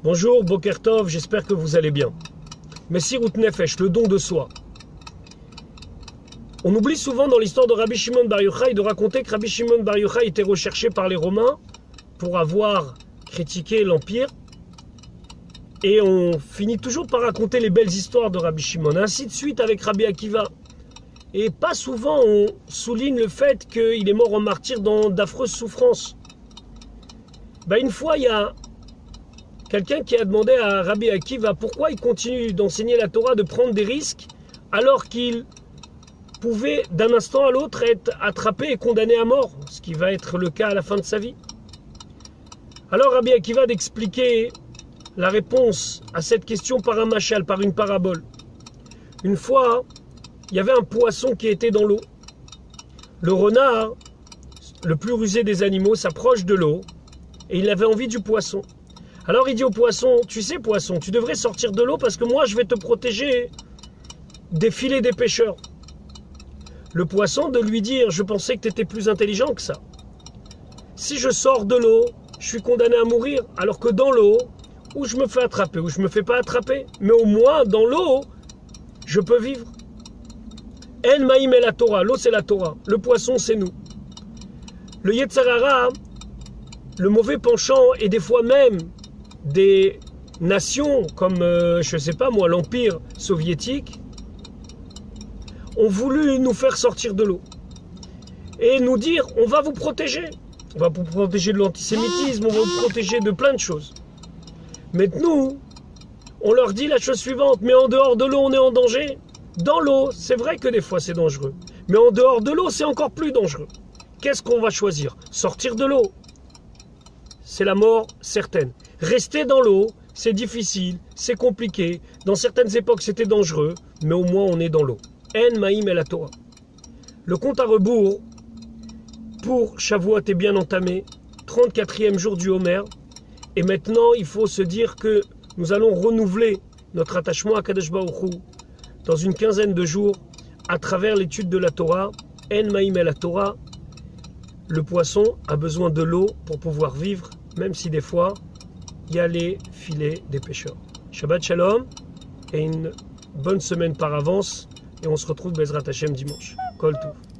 Bonjour, Boker Tov, j'espère que vous allez bien. Messirut Nefesh, le don de soi. On oublie souvent dans l'histoire de Rabbi Shimon Bar Yochai de raconter que Rabbi Shimon Bar Yochai était recherché par les Romains pour avoir critiqué l'Empire. Et on finit toujours par raconter les belles histoires de Rabbi Shimon. Ainsi de suite avec Rabbi Akiva. Et pas souvent on souligne le fait qu'il est mort en martyr dans d'affreuses souffrances. Une fois, il y a quelqu'un qui a demandé à Rabbi Akiva pourquoi il continue d'enseigner la Torah, de prendre des risques, alors qu'il pouvait d'un instant à l'autre être attrapé et condamné à mort, ce qui va être le cas à la fin de sa vie. Alors Rabbi Akiva d'expliquer la réponse à cette question par un machal, par une parabole. Une fois, il y avait un poisson qui était dans l'eau. Le renard, le plus rusé des animaux, s'approche de l'eau et il avait envie du poisson. Alors il dit au poisson, tu sais poisson, tu devrais sortir de l'eau parce que moi je vais te protéger des filets des pêcheurs. Le poisson de lui dire, je pensais que tu étais plus intelligent que ça. Si je sors de l'eau, je suis condamné à mourir, alors que dans l'eau, où je me fais attraper, ou je me fais pas attraper, mais au moins dans l'eau, je peux vivre. En maïm est la Torah, l'eau c'est la Torah, le poisson c'est nous. Le Yetzer Hara, le mauvais penchant et des fois même des nations comme, je sais pas moi, l'Empire soviétique, ont voulu nous faire sortir de l'eau et nous dire on va vous protéger, on va vous protéger de l'antisémitisme, on va vous protéger de plein de choses. Mais nous, on leur dit la chose suivante, mais en dehors de l'eau on est en danger. Dans l'eau, c'est vrai que des fois c'est dangereux, mais en dehors de l'eau c'est encore plus dangereux. Qu'est-ce qu'on va choisir? Sortir de l'eau, c'est la mort certaine. Rester dans l'eau, c'est difficile, c'est compliqué. Dans certaines époques c'était dangereux, mais au moins on est dans l'eau. En maïm et la Torah. Le compte à rebours pour Shavuot est bien entamé, 34e jour du Homer. Et maintenant, il faut se dire que nous allons renouveler notre attachement à Kadosh Baruch Hu dans une quinzaine de jours à travers l'étude de la Torah. En maïm et la Torah. Le poisson a besoin de l'eau pour pouvoir vivre, même si des fois, il y a les filets des pêcheurs. Shabbat Shalom et une bonne semaine par avance. Et on se retrouve Bezrat Hashem dimanche. Kol Tov.